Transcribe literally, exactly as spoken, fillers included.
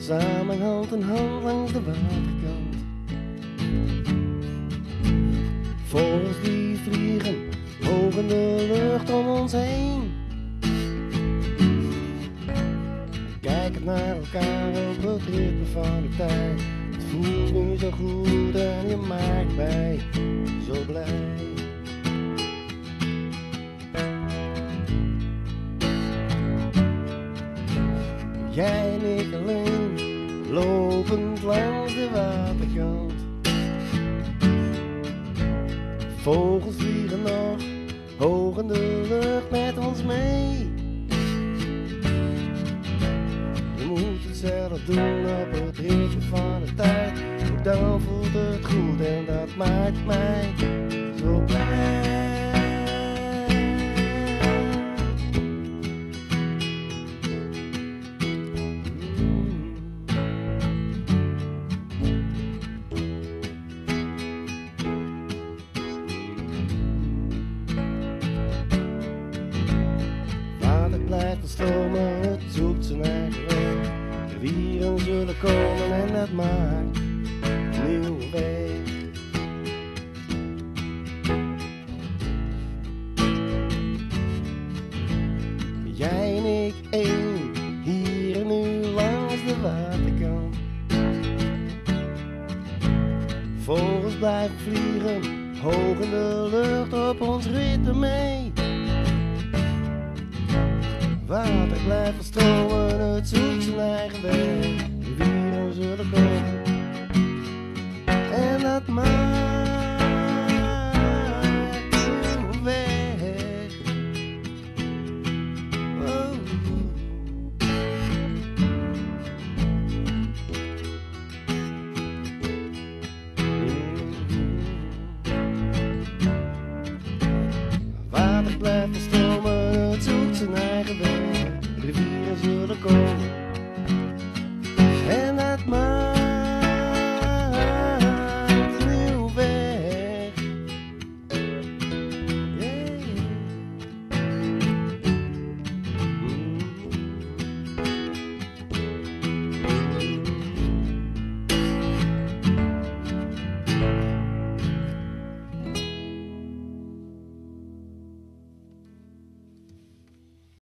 samen hand in hand langs de waterkant. Vogels die vliegen hoog in de lucht om ons heen. Kijkend naar elkaar op het ritme van de tijd. Het voelt nu zo goed en je maakt mij zo blij. Jij en ik alleen, lopend langs de waterkant. Vogels vliegen nog hoog in de lucht met ons mee. Je moet het zelf doen op het ritme van de tijd. Ook dan voelt het goed en dat maakt mij zo blij. Blijft stromen, het zoekt zijn eigen weg. Rivieren zullen komen en dat maakt een nieuwe weg. Jij en ik één, hier en nu langs de waterkant. Vogels blijven vliegen, hoog in de lucht op ons ritme mee. Water blijft stromen, het zoekt zijn eigen weg. Rivieren zullen komen en dat maakt een weg. Oh. Water blijft stromen, het zoekt zijn eigen weg. Rivieren zullen komen